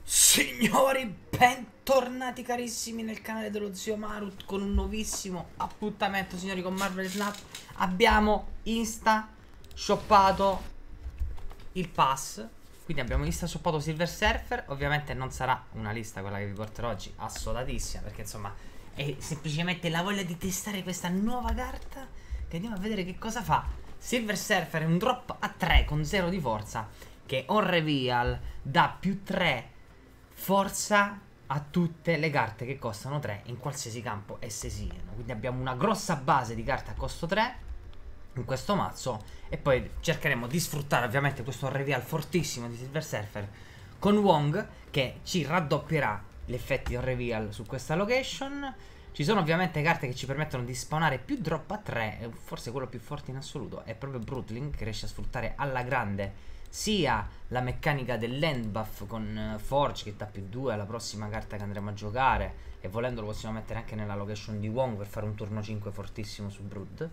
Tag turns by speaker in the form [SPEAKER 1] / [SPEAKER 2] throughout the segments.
[SPEAKER 1] Signori, bentornati carissimi nel canale dello Zio Marut con un nuovissimo appuntamento, signori, con Marvel Snap. Abbiamo insta shoppato il pass, quindi abbiamo insta shoppato Silver Surfer. Ovviamente non sarà una lista quella che vi porterò oggi, assodatissima, perché insomma è semplicemente la voglia di testare questa nuova carta che andiamo a vedere che cosa fa. Silver Surfer è un drop a 3 con 0 di forza che on reveal dà più 3 forza a tutte le carte che costano 3 in qualsiasi campo esse siano. Quindi abbiamo una grossa base di carte a costo 3 in questo mazzo e poi cercheremo di sfruttare ovviamente questo reveal fortissimo di Silver Surfer con Wong, che ci raddoppierà gli effetti del reveal su questa location. Ci sono ovviamente carte che ci permettono di spawnare più drop a 3, forse quello più forte in assoluto è proprio Brutling, che riesce a sfruttare alla grande sia la meccanica del land buff con Forge, che dà più 2 alla prossima carta che andremo a giocare, e volendo lo possiamo mettere anche nella location di Wong per fare un turno 5 fortissimo su Brood,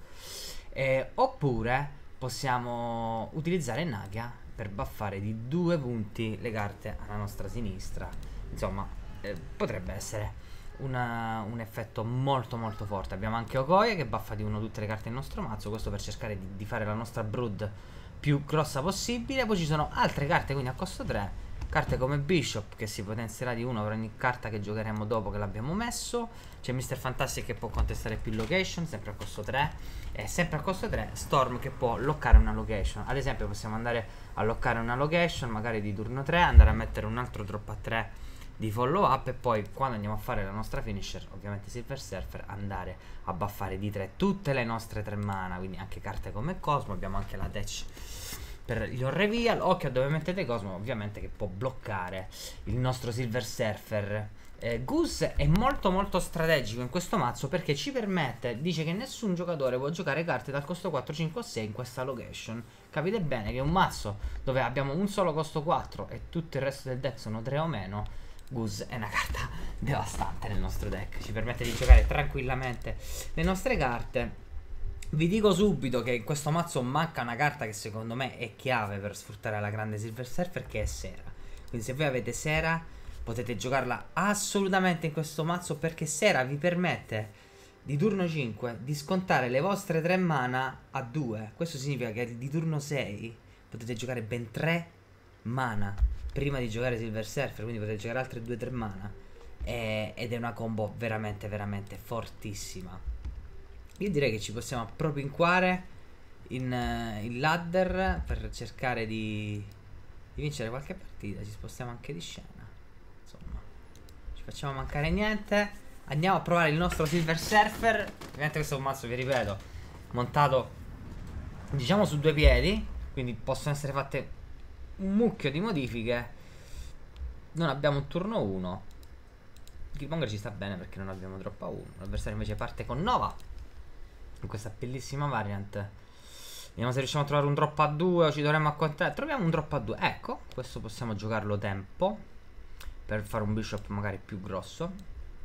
[SPEAKER 1] oppure possiamo utilizzare Nagia per buffare di 2 punti le carte alla nostra sinistra. Insomma, potrebbe essere un effetto molto molto forte. Abbiamo anche Okoye che buffa di 1 tutte le carte del nostro mazzo, questo per cercare di fare la nostra Brood più grossa possibile. Poi ci sono altre carte, quindi a costo 3, carte come Bishop che si potenzierà di 1 per ogni carta che giocheremo dopo che l'abbiamo messo. C'è Mr. Fantastic che può contestare più location, sempre a costo 3. E sempre a costo 3 Storm che può loccare una location. Ad esempio possiamo andare a loccare una location magari di turno 3, andare a mettere un altro drop a 3 di follow up, e poi quando andiamo a fare la nostra finisher, ovviamente Silver Surfer, andare a buffare di 3 tutte le nostre 3 mana, quindi anche carte come Cosmo. Abbiamo anche la Tech per il reveal. Occhio a dove mettete Cosmo, ovviamente, che può bloccare il nostro Silver Surfer. Goose è molto molto strategico in questo mazzo perché ci permette, dice che nessun giocatore può giocare carte dal costo 4, 5 o 6 in questa location. Capite bene che un mazzo dove abbiamo un solo costo 4 e tutto il resto del deck sono 3 o meno, Goose è una carta devastante nel nostro deck, ci permette di giocare tranquillamente le nostre carte. Vi dico subito che in questo mazzo manca una carta che secondo me è chiave per sfruttare la grande Silver Surfer, che è Sera. Quindi se voi avete Sera potete giocarla assolutamente in questo mazzo, perché Sera vi permette di turno 5 di scontare le vostre 3 mana a 2. Questo significa che di turno 6 potete giocare ben 3 mana prima di giocare Silver Surfer, quindi potete giocare altre 2-3 mana, ed è una combo veramente veramente fortissima. Io direi che ci possiamo proprio inquare in ladder per cercare di vincere qualche partita. Ci spostiamo anche di scena, insomma, ci facciamo mancare niente. Andiamo a provare il nostro Silver Surfer. Ovviamente questo è un mazzo, vi ripeto, montato diciamo su 2 piedi, quindi possono essere fatte un mucchio di modifiche. Non abbiamo un turno 1. Killmonger ci sta bene perché non abbiamo troppa 1. L'avversario invece parte con Nova in questa bellissima variant. Vediamo se riusciamo a trovare un drop a 2 o ci dovremmo accontentare. Troviamo un drop a 2. Ecco, questo possiamo giocarlo tempo per fare un bishop magari più grosso.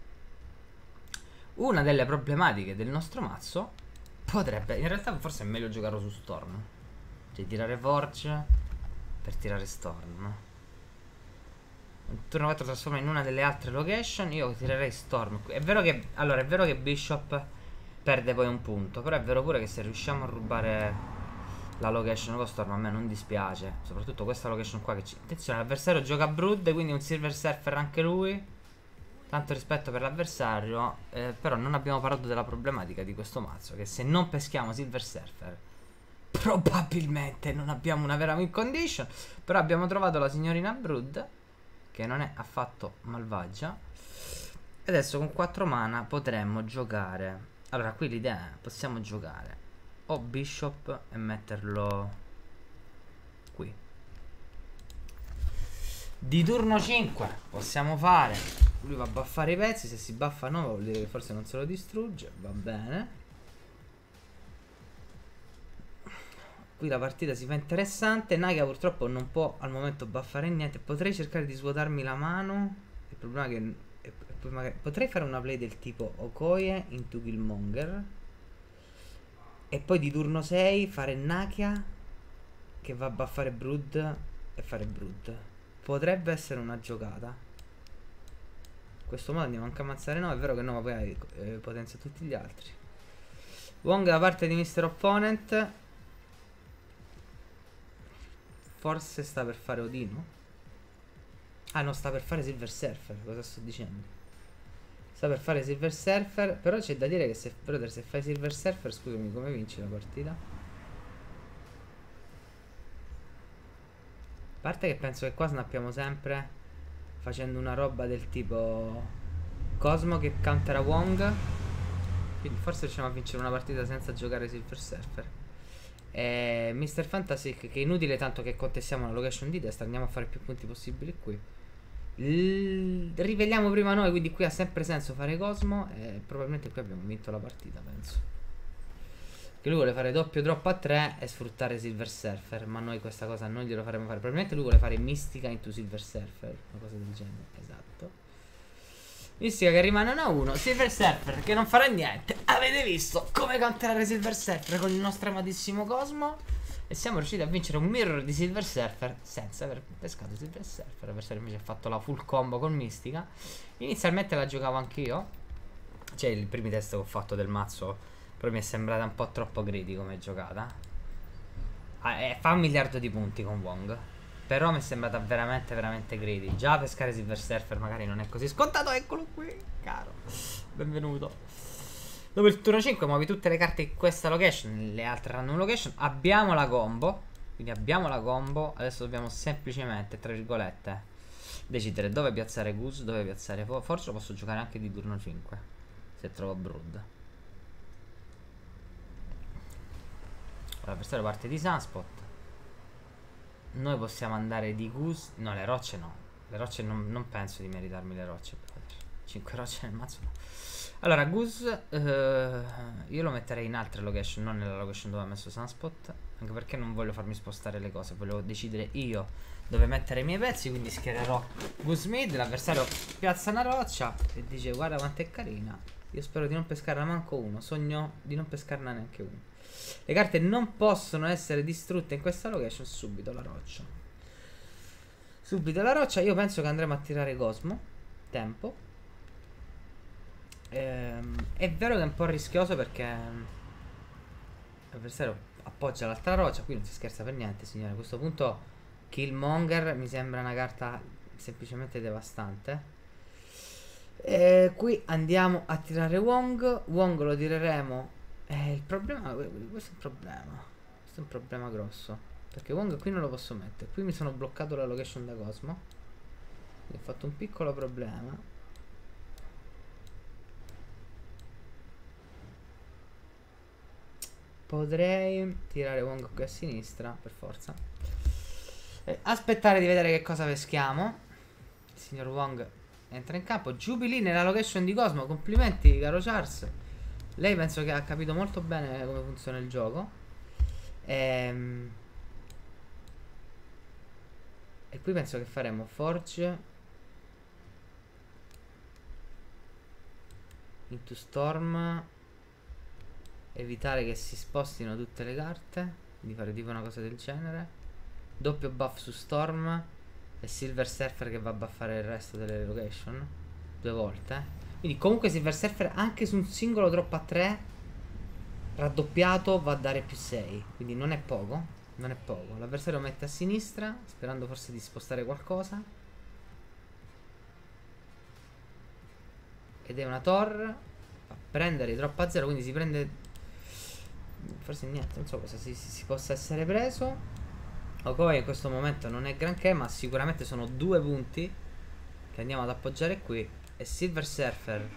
[SPEAKER 1] Una delle problematiche del nostro mazzo potrebbe, in realtà forse è meglio giocarlo su Storm, cioè tirare Forge per tirare Storm. Un turno 4 trasforma in una delle altre location. Io tirerei Storm. È vero che, allora, è vero che Bishop perde poi un punto, però è vero pure che se riusciamo a rubare la location con Storm a me non dispiace. Soprattutto questa location qua che ci... Attenzione, l'avversario gioca Brood, quindi un Silver Surfer anche lui. Tanto rispetto per l'avversario, però non abbiamo parlato della problematica di questo mazzo, che se non peschiamo Silver Surfer probabilmente non abbiamo una vera win condition. Però abbiamo trovato la signorina Brood, che non è affatto malvagia. E adesso con 4 mana potremmo giocare. Allora qui l'idea è, possiamo giocare o Bishop e metterlo qui. Di turno 5 possiamo fare, lui va a buffare i pezzi. Se si buffa 9 vuol dire che forse non se lo distrugge. Va bene. Qui la partita si fa interessante. Naga purtroppo non può al momento buffare niente. Potrei cercare di svuotarmi la mano. Il problema è che potrei fare una play del tipo Okoye into Killmonger e poi di turno 6 fare Nakia che va a buffare Brood e fare Brood. potrebbe essere una giocata. In questo modo andiamo anche a ammazzare Nova. È vero che Nova poi potenzia tutti gli altri. Wong da parte di Mr. Opponent. Forse sta per fare Odino. Ah no, sta per fare Silver Surfer. Cosa sto dicendo? Sta per fare Silver Surfer. Però c'è da dire che se, brother, se fai Silver Surfer, scusami, come vinci la partita? A parte che penso che qua snappiamo sempre facendo una roba del tipo Cosmo che countera Wong. Quindi forse riusciamo a vincere una partita senza giocare Silver Surfer. E Mr. Fantastic, che è inutile tanto che contestiamo una location di testa. Andiamo a fare più punti possibili qui. Riveliamo prima noi, quindi qui ha sempre senso fare Cosmo. E probabilmente qui abbiamo vinto la partita, penso. Che lui vuole fare doppio drop a 3 e sfruttare Silver Surfer. Ma noi questa cosa non glielo faremo fare. Probabilmente lui vuole fare Mistica into Silver Surfer, una cosa del genere. Esatto. Mistica che rimane 1-1. Silver Surfer che non farà niente. Avete visto come counterare Silver Surfer con il nostro amatissimo Cosmo. E siamo riusciti a vincere un mirror di Silver Surfer senza aver pescato Silver Surfer. L'avversario invece ha fatto la full combo con Mistica. Inizialmente la giocavo anch'io. Cioè i primi test che ho fatto del mazzo, però mi è sembrata un po' troppo greedy come giocata. Fa 1 miliardo di punti con Wong. Però mi è sembrata veramente veramente greedy. Già pescare Silver Surfer magari non è così scontato. Eccolo qui, caro. Benvenuto. Dopo il turno 5 muovi tutte le carte in questa location. Le altre random location. Abbiamo la combo. Quindi abbiamo la combo. Adesso dobbiamo semplicemente, tra virgolette, decidere dove piazzare Goose, dove piazzare Forse lo posso giocare anche di turno 5 se trovo Brood. L'avversario parte di Sunspot. Noi possiamo andare di Goose. No, le rocce no. Le rocce non penso di meritarmi le rocce. 5 rocce nel mazzo no. Allora Goose io lo metterei in altre location, non nella location dove ho messo Sunspot. Anche perché non voglio farmi spostare le cose. Volevo decidere io dove mettere i miei pezzi. Quindi schiererò Goose mid. L'avversario piazza una roccia e dice guarda quanto è carina. Io spero di non pescarla manco uno. Sogno di non pescarne neanche uno. Le carte non possono essere distrutte in questa location. Subito la roccia. Subito la roccia. Io penso che andremo a tirare Cosmo. Tempo. È vero che è un po' rischioso perché l'avversario appoggia l'altra roccia. Qui non si scherza per niente, signore. A questo punto Killmonger mi sembra una carta semplicemente devastante. Qui andiamo a tirare Wong. Wong lo tireremo. Il problema, questo è un problema. Questo è un problema grosso. Perché Wong qui non lo posso mettere. Qui mi sono bloccato la location da Cosmo. Quindi ho fatto un piccolo problema. Potrei tirare Wong qui a sinistra, per forza. Aspettare di vedere che cosa peschiamo. Il signor Wong entra in campo. Jubilee nella location di Cosmo. Complimenti, caro Charles. Lei penso che ha capito molto bene come funziona il gioco. E qui penso che faremo Forge into Storm. Evitare che si spostino tutte le carte. Quindi fare tipo una cosa del genere. Doppio buff su Storm. E Silver Surfer che va a buffare il resto delle location 2 volte. Quindi comunque Silver Surfer anche su un singolo drop a 3 raddoppiato va a dare più 6. Quindi non è poco. Non è poco. L'avversario mette a sinistra, sperando forse di spostare qualcosa. Ed è una Thor. A prendere i drop a 0. Quindi si prende... Forse niente, non so cosa si possa essere preso. Okoi in questo momento non è granché, ma sicuramente sono 2 punti che andiamo ad appoggiare qui. E Silver Surfer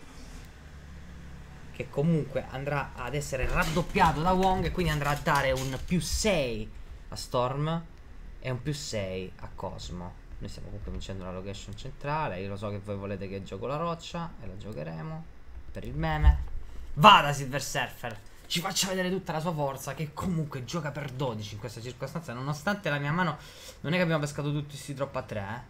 [SPEAKER 1] che comunque andrà ad essere raddoppiato da Wong e quindi andrà a dare un più 6 a Storm e un più 6 a Cosmo. Noi stiamo comunque vincendo la location centrale. Io lo so che voi volete che gioco la roccia e la giocheremo per il meme. Vada Silver Surfer, ci faccia vedere tutta la sua forza, che comunque gioca per 12 in questa circostanza. Nonostante la mia mano, non è che abbiamo pescato tutti questi drop a 3,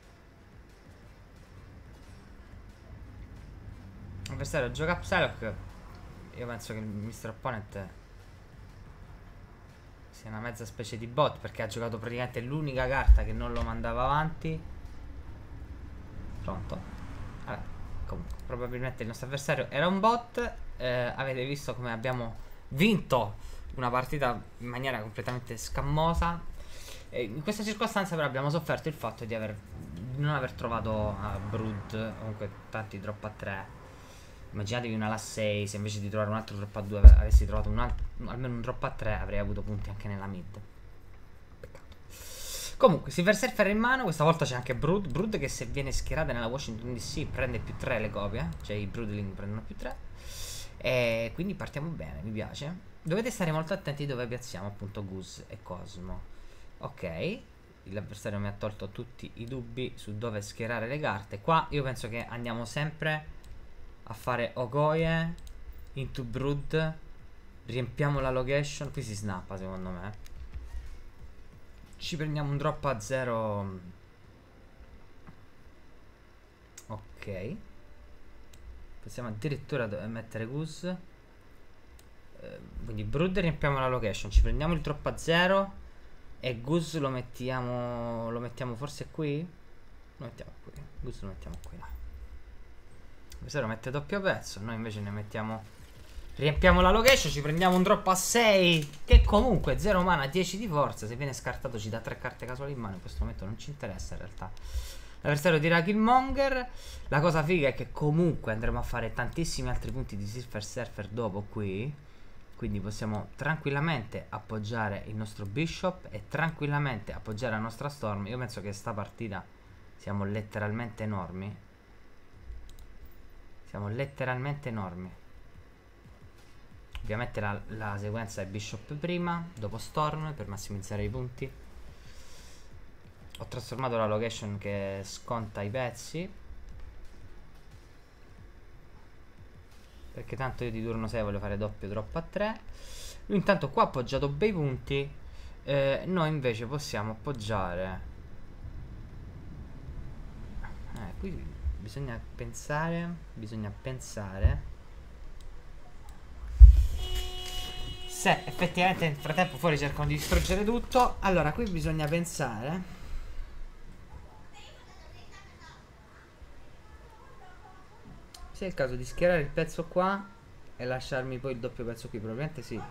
[SPEAKER 1] L'avversario gioca a Psylocke. Io penso che il Mr. Opponent sia una mezza specie di bot, perché ha giocato praticamente l'unica carta che non lo mandava avanti. Pronto? Vabbè, comunque, probabilmente il nostro avversario era un bot. Avete visto come abbiamo vinto una partita in maniera completamente scammosa. In questa circostanza però abbiamo sofferto il fatto di non aver trovato Brood, comunque tanti drop a 3. Immaginatevi una la 6, se invece di trovare un altro drop a 2 avessi trovato almeno un drop a 3, avrei avuto punti anche nella mid. Peccato. Comunque, Silver Surfer in mano, questa volta c'è anche Brood. Brood che se viene schierata nella Washington DC prende più 3 le copie, cioè i Broodling prendono più 3. E quindi partiamo bene, mi piace. Dovete stare molto attenti dove piazziamo appunto Goose e Cosmo. Ok, l'avversario mi ha tolto tutti i dubbi su dove schierare le carte. Qua io penso che andiamo sempre a fare Okoye into Brood. Riempiamo la location. Qui si snappa secondo me. Ci prendiamo un drop a 0. Ok, possiamo addirittura mettere Goose. Quindi Brood, riempiamo la location. Ci prendiamo il drop a 0. E Goose lo mettiamo forse qui. Lo mettiamo qui. Goose lo mettiamo qui, no. Questo lo mette doppio pezzo. Noi invece ne mettiamo. Riempiamo la location. Ci prendiamo un drop a 6. Che comunque 0 mana, 10 di forza. Se viene scartato ci dà 3 carte casuali in mano. In questo momento non ci interessa in realtà. L'avversario dirà Killmonger. La cosa figa è che comunque andremo a fare tantissimi altri punti di Silver Surfer dopo qui. Quindi possiamo tranquillamente appoggiare il nostro Bishop e tranquillamente appoggiare la nostra Storm. Io penso che sta partita siamo letteralmente enormi. Siamo letteralmente enormi. Ovviamente la sequenza è Bishop prima, dopo Storm per massimizzare i punti. Ho trasformato la location che sconta i pezzi, perché tanto io di turno 6 voglio fare doppio drop a 3. Lui intanto qua ha appoggiato bei punti. Noi invece possiamo appoggiare. Qui bisogna pensare. Se effettivamente nel frattempo fuori cercano di distruggere tutto. Allora qui bisogna pensare. Se è il caso di schierare il pezzo qua e lasciarmi poi il doppio pezzo qui. Probabilmente sì.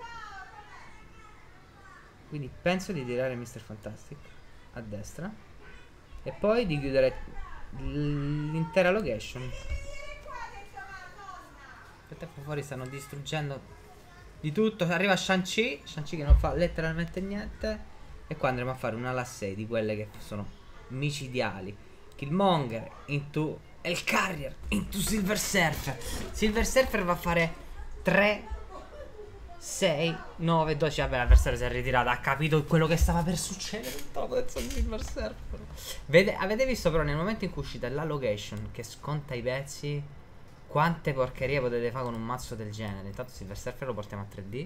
[SPEAKER 1] Quindi penso di tirare Mr. Fantastic a destra e poi di chiudere l'intera location. Nel tempo fuori stanno distruggendo di tutto. Arriva Shang-Chi che non fa letteralmente niente. E qua andremo a fare una ala 6 di quelle che sono micidiali. Killmonger into El Carrier into Silver Surfer. Silver Surfer va a fare 3 6 9 12. Vabbè, l'avversario si è ritirato. Ha capito quello che stava per succedere. Silver Surfer. Avete visto però nel momento in cui uscite la location che sconta i pezzi, quante porcherie potete fare con un mazzo del genere. Intanto Silver Surfer lo portiamo a 3D.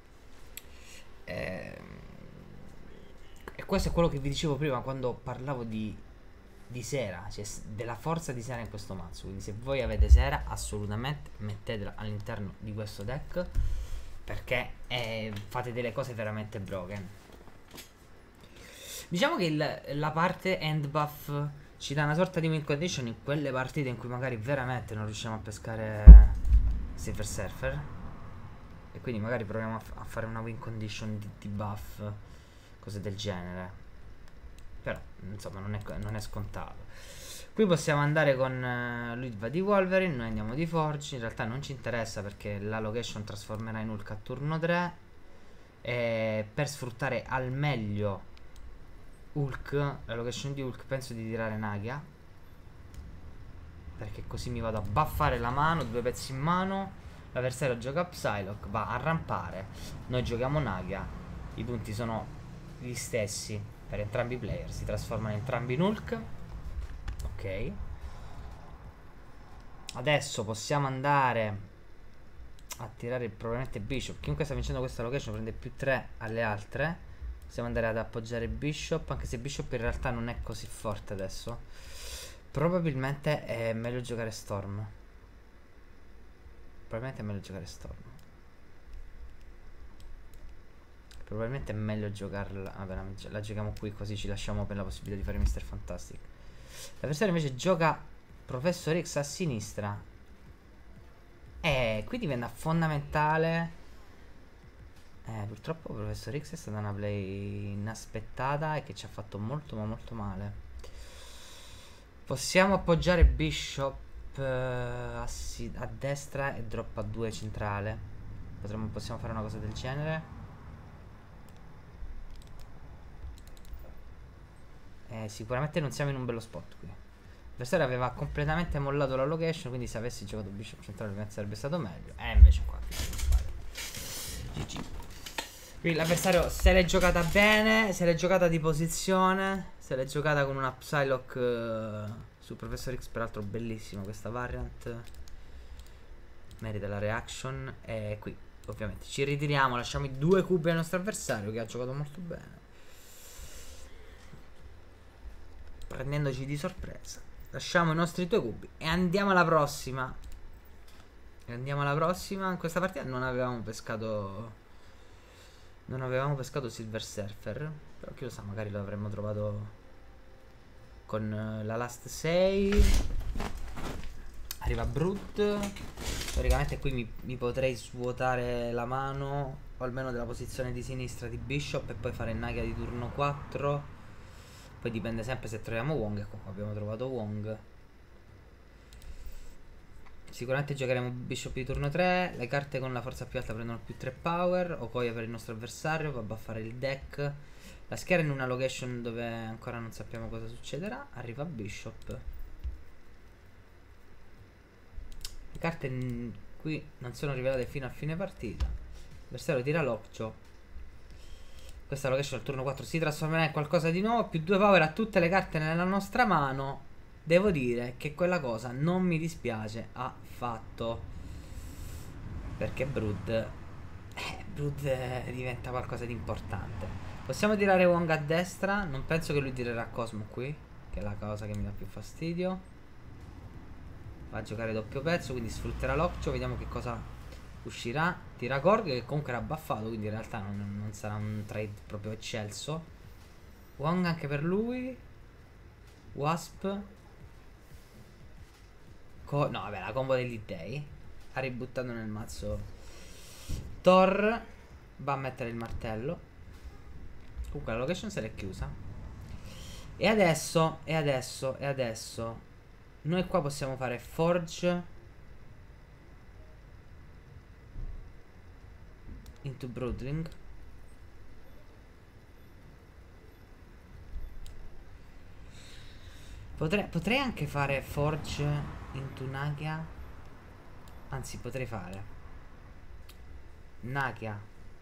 [SPEAKER 1] E questo è quello che vi dicevo prima quando parlavo di Sera, cioè della forza di Sera in questo mazzo. Quindi se voi avete Sera, assolutamente mettetela all'interno di questo deck, perché fate delle cose veramente broken. Diciamo che la parte end buff ci dà una sorta di win condition in quelle partite in cui magari veramente non riusciamo a pescare Silver Surfer, e quindi magari proviamo a fare una win condition di buff, cose del genere. Però insomma non è scontato. Qui possiamo andare con lui va di Wolverine, noi andiamo di Forge. In realtà non ci interessa perché la location trasformerà in Hulk a turno 3. E per sfruttare al meglio Hulk, la location di Hulk, penso di tirare Nagia, perché così mi vado a buffare la mano, 2 pezzi in mano. L'avversario gioca Psylocke, va a rampare, noi giochiamo Nagia. I punti sono gli stessi per entrambi i player, si trasformano entrambi in Hulk. Ok, adesso possiamo andare a tirare probabilmente Bishop. Chiunque sta vincendo questa location prende più 3 alle altre. Possiamo andare ad appoggiare Bishop, anche se Bishop in realtà non è così forte adesso. Probabilmente è meglio giocare Storm. Probabilmente è meglio giocarla. Vabbè, la giochiamo qui così ci lasciamo per la possibilità di fare Mr. Fantastic. L'avversario invece gioca Professor X a sinistra. Qui diventa fondamentale. Purtroppo Professor X è stata una play inaspettata e che ci ha fatto molto ma molto male. Possiamo appoggiare Bishop a destra e drop a 2 centrale. Possiamo fare una cosa del genere. Sicuramente non siamo in un bello spot qui. L'avversario aveva completamente mollato la location, quindi se avessi giocato Bishop centrale sarebbe stato meglio. Invece qua GG. Qui l'avversario se l'è giocata bene, se l'è giocata di posizione, se l'è giocata con una Psylocke su Professor X, peraltro bellissima questa variant. Merita la reaction. E qui ovviamente ci ritiriamo, lasciamo i 2 cubi al nostro avversario che ha giocato molto bene, prendendoci di sorpresa. Lasciamo i nostri 2 cubi e andiamo alla prossima. In questa partita non avevamo pescato Silver Surfer, però chi lo sa, magari lo avremmo trovato con la last 6. Arriva Brood. Teoricamente qui mi potrei svuotare la mano, o almeno della posizione di sinistra di Bishop, e poi fare Naga di turno 4. Poi dipende sempre se troviamo Wong. Ecco qua abbiamo trovato Wong. Sicuramente giocheremo Bishop di turno 3. Le carte con la forza più alta prendono più 3 power. Okoye per il nostro avversario, va a buffare il deck. La schiera in una location dove ancora non sappiamo cosa succederà. Arriva Bishop. Le carte qui non sono rivelate fino a fine partita. L'avversario tira Lockjaw. Questa location al turno 4 si trasformerà in qualcosa di nuovo. Più 2 power a tutte le carte nella nostra mano. Devo dire che quella cosa non mi dispiace affatto, perché Brood diventa qualcosa di importante. Possiamo tirare Wong a destra. Non penso che lui tirerà Cosmo qui, che è la cosa che mi dà più fastidio. Va a giocare doppio pezzo, quindi sfrutterà Lockjaw. Vediamo che cosa uscirà. Tira Gorg, che comunque era buffato, quindi in realtà non sarà un trade proprio eccelso. Wong anche per lui. Wasp. No, vabbè, la combo degli dei. Ha ributtato nel mazzo Thor. Va a mettere il martello. Comunque la location se l'è chiusa. E adesso noi qua possiamo fare Forge into Broodling. Potrei anche fare Forge into Nagia. Anzi, potrei fare Nagia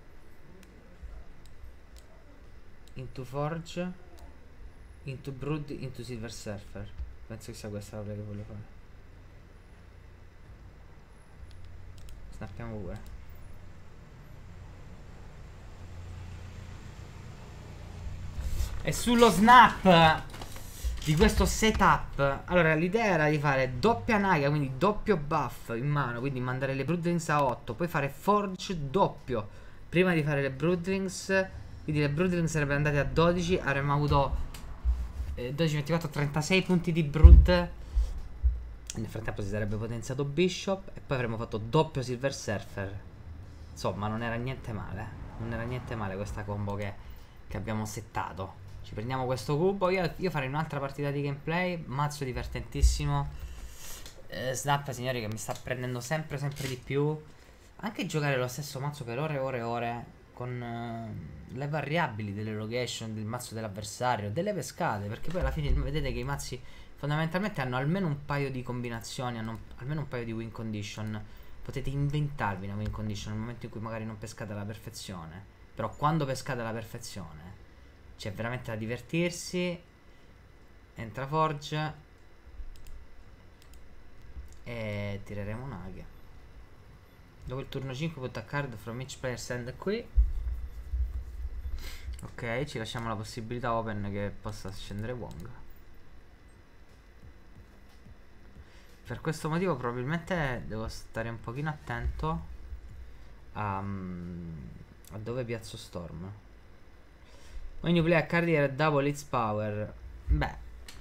[SPEAKER 1] into Forge into Brood into Silver Surfer. Penso che sia questa la play che voglio fare. Snappiamo pure. E sullo snap di questo setup, allora l'idea era di fare doppia Naga, quindi doppio buff in mano, quindi mandare le Broodlings a 8, poi fare Forge doppio prima di fare le Broodlings, quindi le Broodlings sarebbero andate a 12, avremmo avuto 12, 24, 36 punti di Brood. Nel frattempo si sarebbe potenziato Bishop e poi avremmo fatto doppio Silver Surfer. Insomma, non era niente male. Non era niente male questa combo che abbiamo settato. Ci prendiamo questo cubo. Io farei un'altra partita di gameplay. Mazzo divertentissimo. Snap, signori, che mi sta prendendo sempre di più. Anche giocare lo stesso mazzo per ore e ore e ore, con le variabili delle location, del mazzo dell'avversario, delle pescate. Perché poi alla fine vedete che i mazzi fondamentalmente hanno almeno un paio di combinazioni, hanno almeno un paio di win condition. Potete inventarvi una win condition nel momento in cui magari non pescate alla perfezione. Però quando pescate alla perfezione c'è veramente da divertirsi. Entra Forge e tireremo un'aghia. Dopo il turno 5 put a card from each player stand qui. Ok, ci lasciamo la possibilità open che possa scendere Wong. Per questo motivo probabilmente devo stare un pochino attento a A dove piazzo Storm? When you play a carrier double its power. Beh,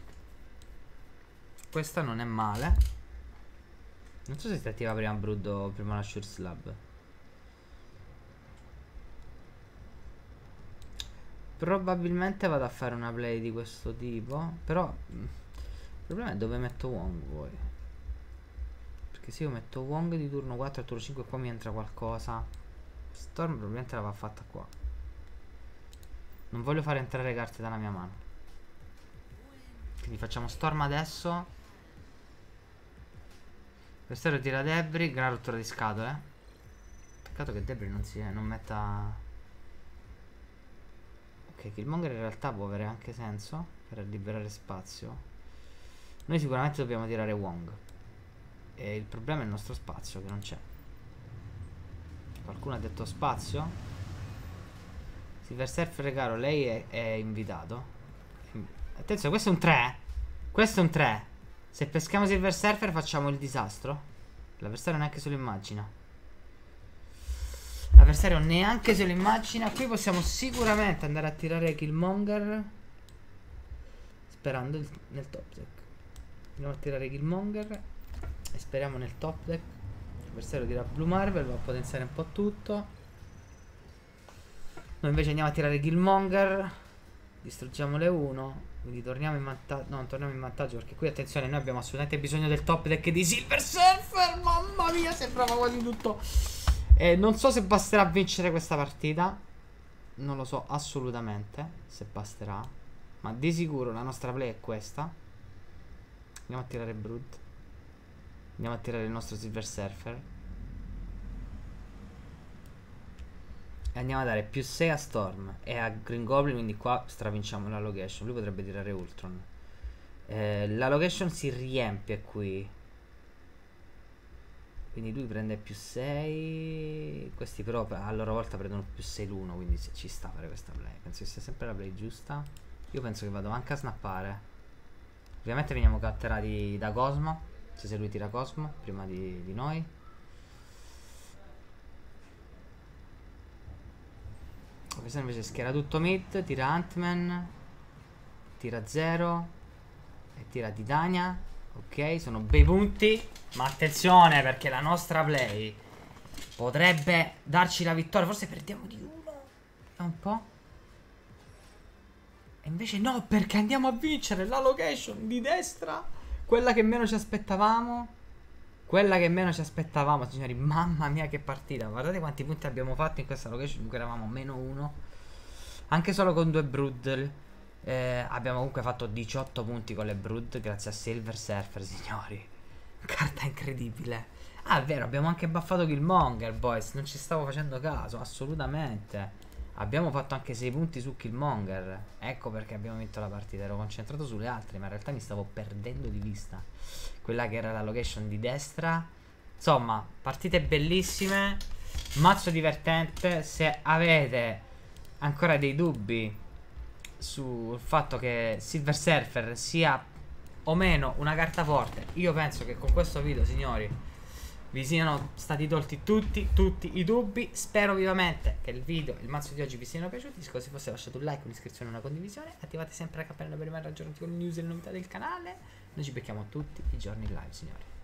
[SPEAKER 1] questa non è male. Non so se si attiva prima Brood o prima la Sure Slab. Probabilmente vado a fare una play di questo tipo. Però il problema è dove metto Wong poi. Perché se io metto Wong di turno 4 a turno 5 qua mi entra qualcosa. Storm probabilmente la va fatta qua. Non voglio fare entrare carte dalla mia mano. Quindi facciamo Storm adesso. Questo tira Debris. Gran rottura di scatole. Peccato che Debris non metta. Ok, Killmonger in realtà può avere anche senso per liberare spazio. Noi sicuramente dobbiamo tirare Wong. E il problema è il nostro spazio che non c'è. Qualcuno ha detto spazio? Silver Surfer caro, lei è invitato. Attenzione, questo è un 3. Questo è un 3. Se peschiamo Silver Surfer facciamo il disastro. L'avversario neanche se lo immagina. L'avversario neanche se lo immagina. Qui possiamo sicuramente andare a tirare Killmonger. Sperando nel top deck. Andiamo a tirare Killmonger. E speriamo nel top deck. L'avversario tira Blue Marvel, va a potenziare un po' tutto. Noi invece andiamo a tirare Killmonger. Distruggiamo le 1. Quindi torniamo in vantaggio. No, non torniamo in vantaggio perché qui attenzione, noi abbiamo assolutamente bisogno del top deck di Silver Surfer. Mamma mia, sembrava quasi tutto. Non so se basterà vincere questa partita. Non lo so assolutamente se basterà. Ma di sicuro la nostra play è questa. Andiamo a tirare Brood. Andiamo a tirare il nostro Silver Surfer. E andiamo a dare più 6 a Storm e a Green Goblin, quindi qua stravinciamo la location. Lui potrebbe tirare Ultron. La location si riempie qui. Quindi lui prende più 6. Questi però a loro volta prendono più 6 l'uno. Quindi ci sta a fare questa play. Penso che sia sempre la play giusta. Io penso che vado anche a snappare. Ovviamente veniamo catturati da Cosmo. Se lui tira Cosmo prima di noi. Questo invece schiera tutto mid. Tira Ant-Man. Tira 0. E tira Titania. Ok, sono bei punti. Ma attenzione perché la nostra play potrebbe darci la vittoria. Forse perdiamo di 1. Vediamo un po'. E invece no, perché andiamo a vincere la location di destra. Quella che meno ci aspettavamo. Quella che meno ci aspettavamo, signori. Mamma mia che partita. Guardate quanti punti abbiamo fatto in questa location in cui eravamo -1. Anche solo con 2 Brood. Abbiamo comunque fatto 18 punti con le Brood. Grazie a Silver Surfer, signori. Carta incredibile. Ah, è vero, abbiamo anche buffato Killmonger, boys. Non ci stavo facendo caso, assolutamente. Abbiamo fatto anche 6 punti su Killmonger. Ecco perché abbiamo vinto la partita. Ero concentrato sulle altre, ma in realtà mi stavo perdendo di vista quella che era la location di destra. Insomma, partite bellissime. Mazzo divertente. Se avete ancora dei dubbi sul fatto che Silver Surfer sia o meno una carta forte, io penso che con questo video, signori, vi siano stati tolti tutti i dubbi. Spero vivamente che il video, il mazzo di oggi vi siano piaciuti. Se così fosse, lasciate un like, un'iscrizione e una condivisione. Attivate sempre la campanella per rimanere aggiornati con le news e le novità del canale. Noi ci becchiamo tutti i giorni live, signori.